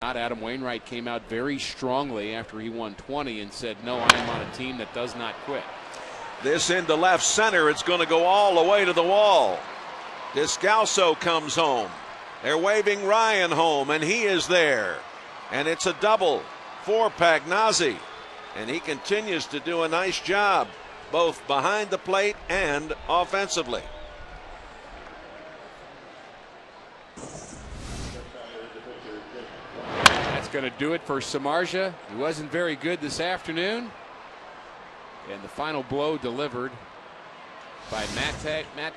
Adam Wainwright came out very strongly after he won 20 and said, no, I am on a team that does not quit. This into left center. It's going to go all the way to the wall. Descalso comes home. They're waving Ryan home, and he is there. And it's a double for Pagnozzi. And he continues to do a nice job, both behind the plate and offensively. That's going to do it for Samardzija. He wasn't very good this afternoon. And the final blow delivered by Matt